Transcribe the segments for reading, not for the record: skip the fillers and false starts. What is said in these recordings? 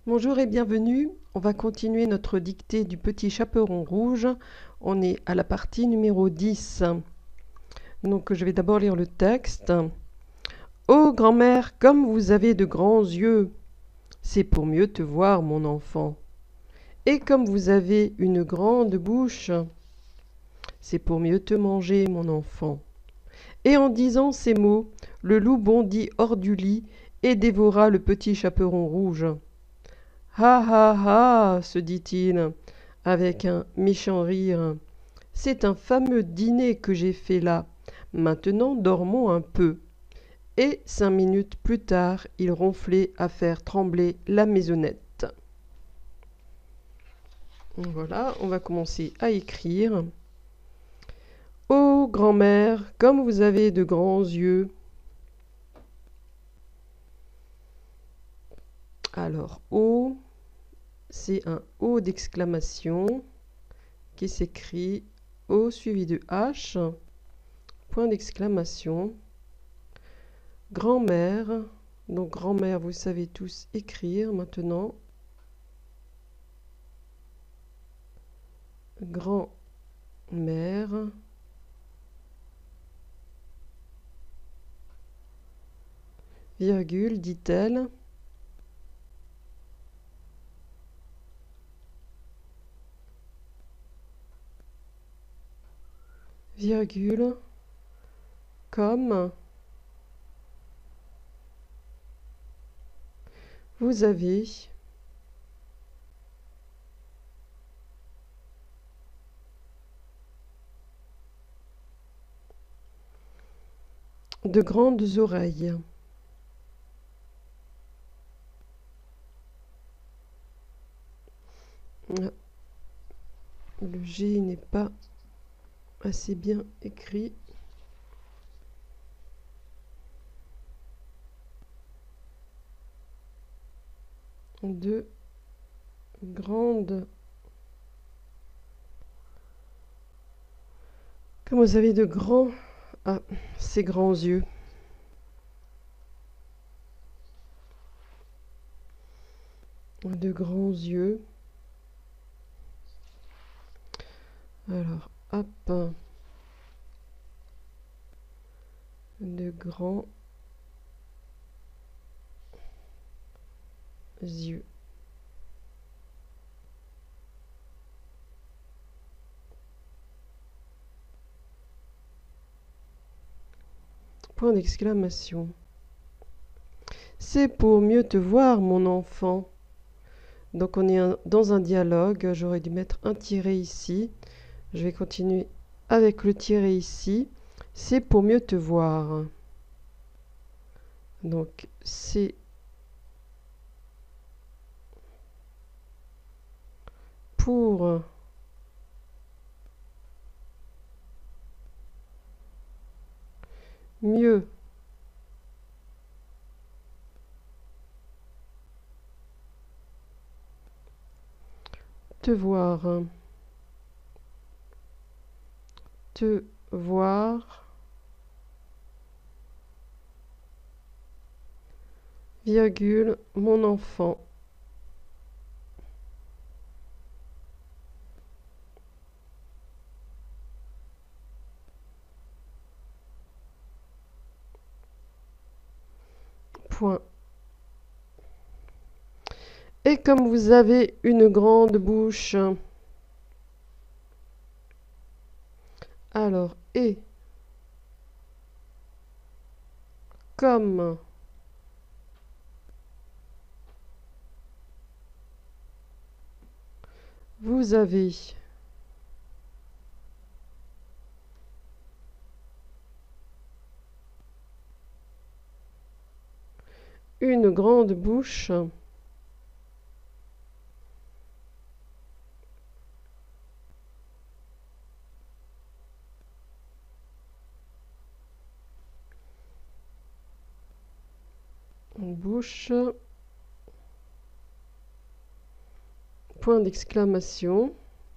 Bonjour et bienvenue. On va continuer notre dictée du petit chaperon rouge. On est à la partie numéro 10. Donc je vais d'abord lire le texte. Ô grand-mère, comme vous avez de grands yeux, c'est pour mieux te voir, mon enfant. Et comme vous avez une grande bouche, c'est pour mieux te manger, mon enfant. Et en disant ces mots, le loup bondit hors du lit et dévora le petit chaperon rouge. Ha ha ha, se dit-il, avec un méchant rire. C'est un fameux dîner que j'ai fait là. Maintenant dormons un peu. Et 5 minutes plus tard, il ronflait à faire trembler la maisonnette. Voilà, on va commencer à écrire. Ô grand-mère, comme vous avez de grands yeux. Alors, ô, c'est un O d'exclamation qui s'écrit O suivi de H, point d'exclamation. Grand-mère, donc grand-mère, vous savez tous écrire maintenant. Grand-mère. Virgule, dit-elle. Virgule, comme vous avez de grandes oreilles. Le G n'est pas assez bien écrit. De grandes. Comme vous avez de grands. Ah, ces grands yeux. De grands yeux. Alors, hop. De grands yeux. Point d'exclamation. C'est pour mieux te voir, mon enfant. Donc on est dans un dialogue. J'aurais dû mettre un tiret ici. Je vais continuer avec le tiret ici. C'est pour mieux te voir. Donc c'est pour mieux te voir. Te voir. Virgule, mon enfant. Point. Et comme vous avez une grande bouche. Alors, et comme vous avez une grande bouche. Bouche. Point d'exclamation.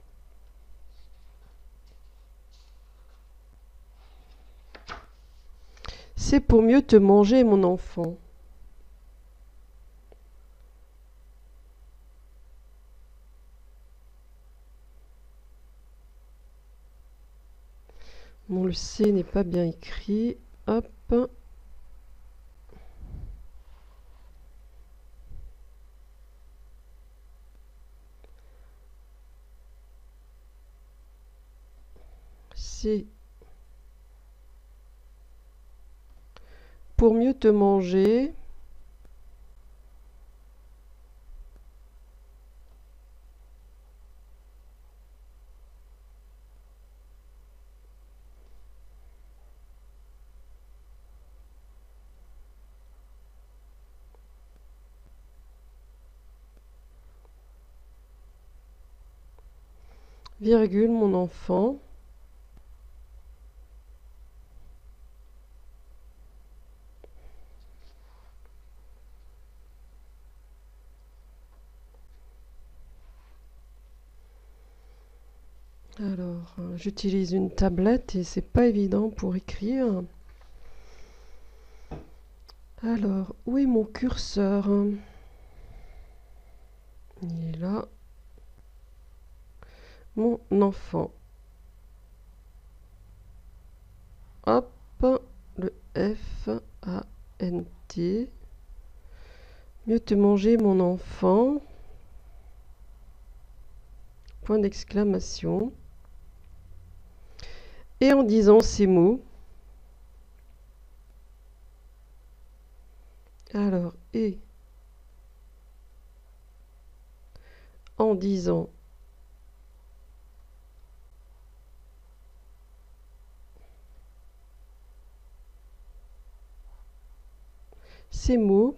C'est pour mieux te manger, mon enfant. Bon, le C n'est pas bien écrit. Hop. C'est pour mieux te manger. Virgule, mon enfant. Alors, j'utilise une tablette et c'est pas évident pour écrire. Alors, où est mon curseur? Il est là. Mon enfant. Hop, le F-A-N-T. Mieux te manger, mon enfant. Point d'exclamation. Et en disant ces mots, alors, et en disant ces mots,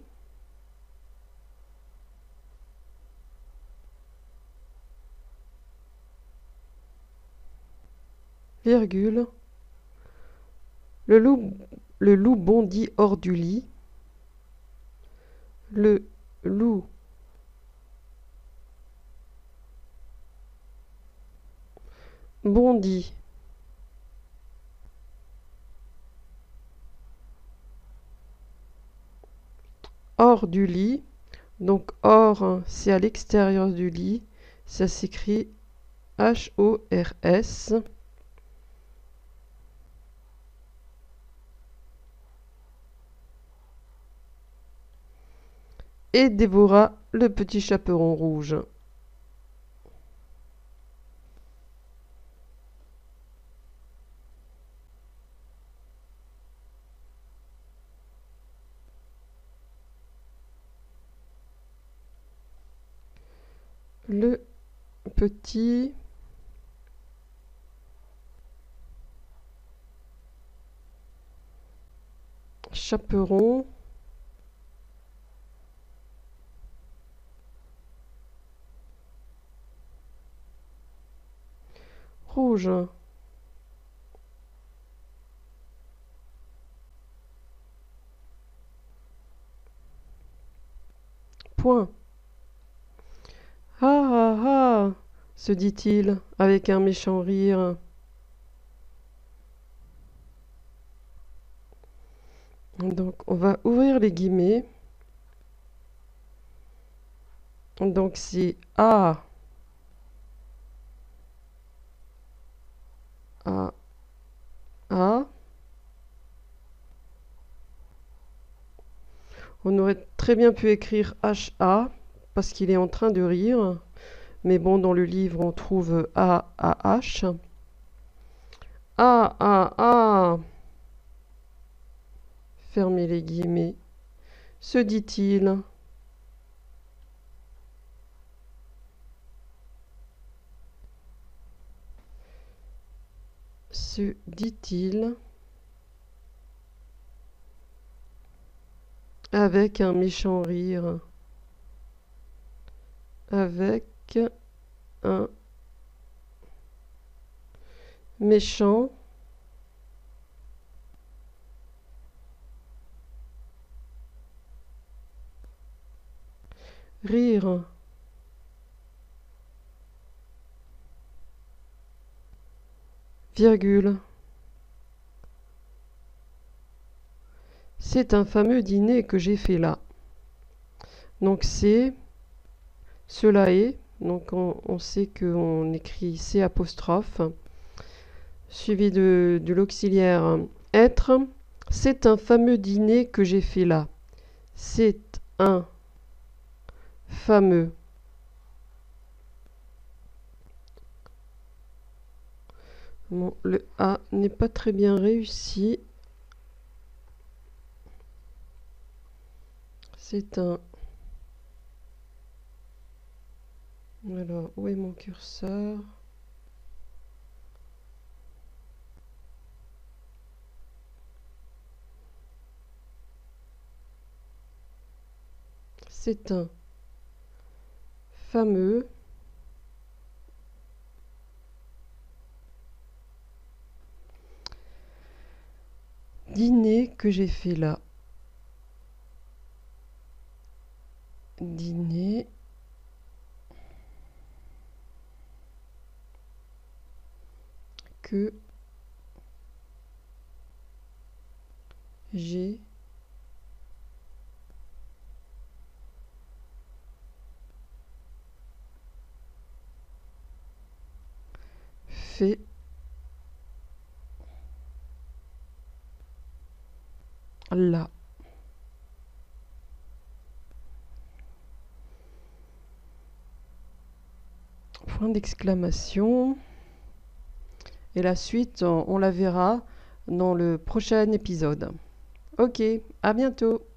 virgule, le loup bondit hors du lit. Le loup bondit hors du lit. Donc hors, c'est à l'extérieur du lit. Ça s'écrit H-O-R-S. Et dévora le petit chaperon rouge. Le petit chaperon rouge. Point. Ah ah ah, se dit-il avec un méchant rire. Donc on va ouvrir les guillemets. Donc c'est A, A, A. On aurait très bien pu écrire H-A parce qu'il est en train de rire. Mais bon, dans le livre, on trouve A-A-H. A-A-A. Fermez les guillemets. Se dit-il. Se dit-il. Avec un méchant rire. Avec un méchant rire. Virgule. C'est un fameux dîner que j'ai fait là. Donc c'est cela est. Donc on sait qu'on écrit C apostrophe. suivi de l'auxiliaire être. C'est un fameux dîner que j'ai fait là. C'est un fameux. Bon, le A n'est pas très bien réussi. C'est un... Alors, où est mon curseur? C'est un fameux dîner que j'ai fait là. Dîner que j'ai fait là. Point d'exclamation. Et la suite, on la verra dans le prochain épisode. Ok, à bientôt.